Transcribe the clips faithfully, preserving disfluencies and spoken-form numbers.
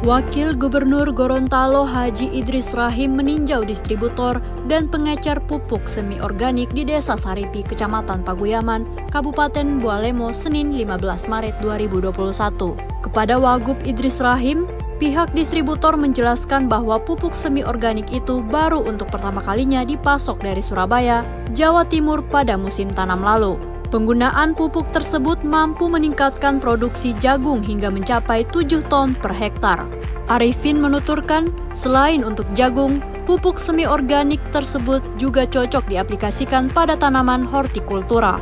Wakil Gubernur Gorontalo Haji Idris Rahim meninjau distributor dan pengecer pupuk semi organik di Desa Saripi, Kecamatan Paguyaman, Kabupaten Bualemo, Senin lima belas Maret dua ribu dua puluh satu. Kepada Wagub Idris Rahim, pihak distributor menjelaskan bahwa pupuk semi organik itu baru untuk pertama kalinya dipasok dari Surabaya, Jawa Timur pada musim tanam lalu. Penggunaan pupuk tersebut mampu meningkatkan produksi jagung hingga mencapai tujuh ton per hektar. Arifin menuturkan, selain untuk jagung, pupuk semi organik tersebut juga cocok diaplikasikan pada tanaman hortikultura.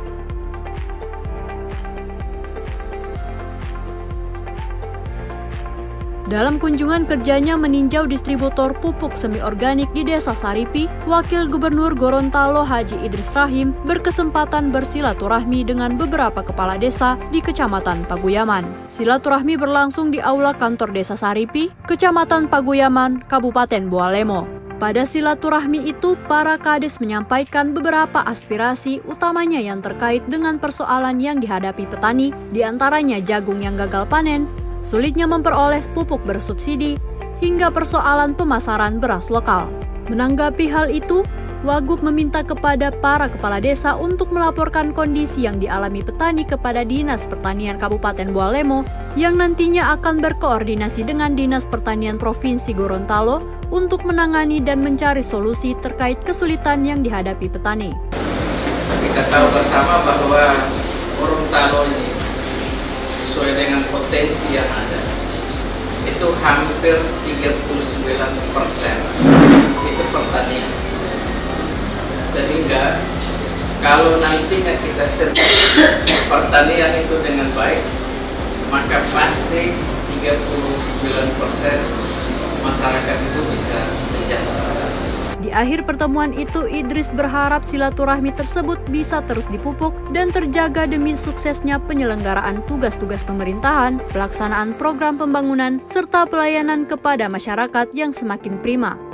Dalam kunjungan kerjanya meninjau distributor pupuk semi organik di Desa Saripi, Wakil Gubernur Gorontalo Haji Idris Rahim berkesempatan bersilaturahmi dengan beberapa kepala desa di Kecamatan Paguyaman. Silaturahmi berlangsung di Aula Kantor Desa Saripi, Kecamatan Paguyaman, Kabupaten Bualemo. Pada silaturahmi itu, para kades menyampaikan beberapa aspirasi utamanya yang terkait dengan persoalan yang dihadapi petani, diantaranya jagung yang gagal panen, sulitnya memperoleh pupuk bersubsidi, hingga persoalan pemasaran beras lokal. Menanggapi hal itu, Wagub meminta kepada para kepala desa untuk melaporkan kondisi yang dialami petani kepada Dinas Pertanian Kabupaten Bualemo yang nantinya akan berkoordinasi dengan Dinas Pertanian Provinsi Gorontalo untuk menangani dan mencari solusi terkait kesulitan yang dihadapi petani. Kita tahu bersama bahwa Gorontalo ini sesuai dengan potensi yang ada, itu hampir tiga puluh sembilan persen itu pertanian. Sehingga kalau nantinya kita servis pertanian itu dengan baik, maka pasti tiga puluh sembilan persen masyarakat itu bisa sejahtera. Di akhir pertemuan itu, Idris berharap silaturahmi tersebut bisa terus dipupuk dan terjaga demi suksesnya penyelenggaraan tugas-tugas pemerintahan, pelaksanaan program pembangunan, serta pelayanan kepada masyarakat yang semakin prima.